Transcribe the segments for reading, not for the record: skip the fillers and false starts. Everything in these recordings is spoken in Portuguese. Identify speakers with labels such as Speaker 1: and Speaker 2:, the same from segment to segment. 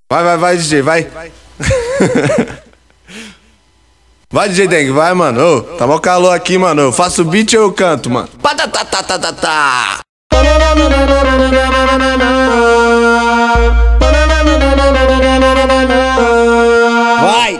Speaker 1: Vai, DJ, vai. Vai, DJ Dengue, vai, mano. Ô, tá mó calor aqui, mano. Eu faço beat ou eu canto, mano? Patatatatata. Vai.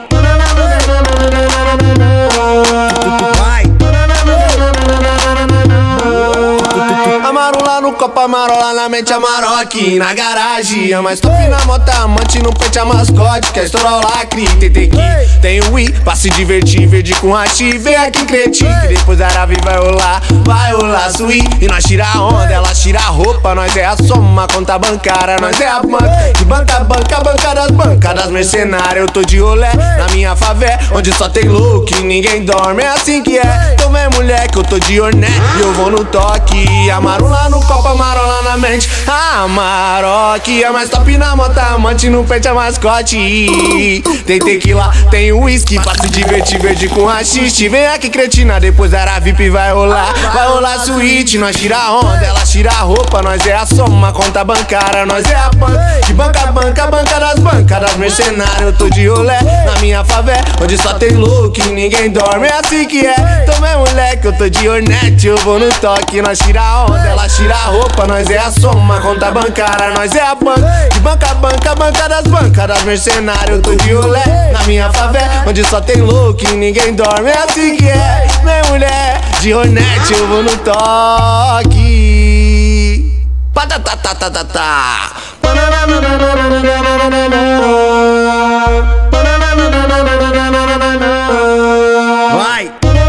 Speaker 1: Amarula no copo, amarola na mente, amaroque na garagem. A mais top na moto, amante no peito, a mascote. Quer estourar o lacre, TT que tem o I pra se divertir, verde com hashi. Vem aqui, cretinho, que depois a Aravi vai rolar sui. E nós tira a onda, ela tira a roupa. Nós é a soma, conta bancária, nós é a banca. De banca, banca das mercenárias. Eu tô de rolé na minha favela, onde só tem louco e ninguém dorme. É assim que é, então vem moleque, eu tô de orné e eu vou no toque. Amarula no copo, amarola na mente, amaroque. A mais top na moto, amante no peito, a mascote. Tem tequila, tem whisky pra se divertir, verde com haxixe. Vem aqui, cretina, depois era VIP, vai rolar suíte. Nós tira a onda, ela tira a roupa. Nós é a soma, conta bancária, nós é a banca. De banca, banca das mercenárias. Eu tô de rolé na minha favela, onde só tem louco e ninguém dorme. É assim que é, então vem moleque, eu tô de ornete, eu vou no toque. Nós tira a onda, ela tira a roupa. Nós é a soma, conta bancária, nós é a banca. De banca, banca das mercenárias. Eu tô de rolé na minha favela, onde só tem louco e ninguém dorme. É assim que é, minha mulher, de hornete eu vou no toque. Patatatatata. Vai.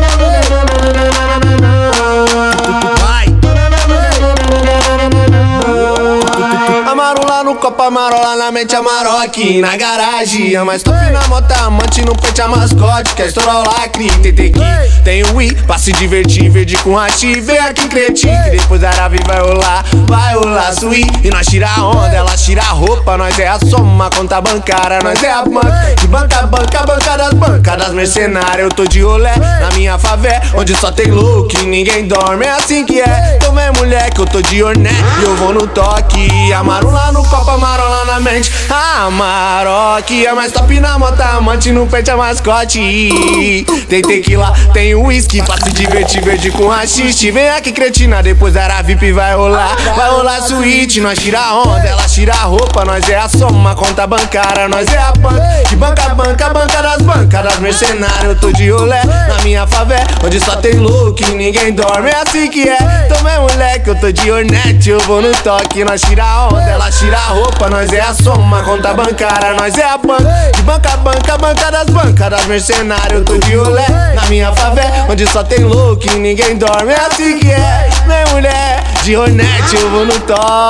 Speaker 1: Amarula no copo, amarola na mente, amaroque na garagem. A mais top na moto, amante no peito, a mascote. Quer estourar o lacre, TT que tem o I pra se divertir, verde com hashi. Vem aqui, cretinho, que depois a Aravi vai rolar sui. E nós tira a onda, ela tira a roupa. Nós é a soma, conta bancária, nós é a banca. De banca, banca das mercenárias. Eu tô de rolé na minha favela, onde só tem louco e ninguém dorme. É assim que é, então vem moleque, eu tô de orné e eu vou no toque. Amarula no copo, amarola na mente, amaroque. A mais top na moto, amante no peito, a mascote. Tem tequila, tem whisky pra se divertir, verde com haxixe. Vem aqui, cretina, depois era VIP, vai rolar suíte. Nós tira a onda, ela tira a roupa. Nós é a soma, conta bancária, nós é a banca. De banca, banca das mercenárias. Eu tô de rolé na minha favela, onde só tem louco e ninguém dorme. É assim que é, então vem moleque, eu tô de ornete, eu vou no toque. Nós tira a onda, ela tira a roupa. Nós é a soma, conta bancária, nós é a banca. De banca, banca das mercenárias. Eu tô de rolé na minha favela, onde só tem louco e ninguém dorme. É assim que é, minha mulher, de hornete eu vou no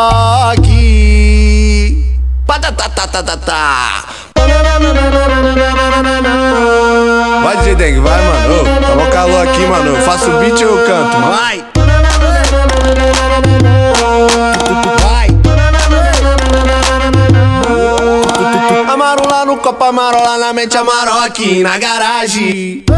Speaker 1: toque. Patatatatata. Vai, DJ Dengue, vai, mano. Ô, tá mó calor aqui, mano. Eu faço beat ou eu canto, mano? Vai. Amarula no copo, amarola na mente, amaroque na garagem.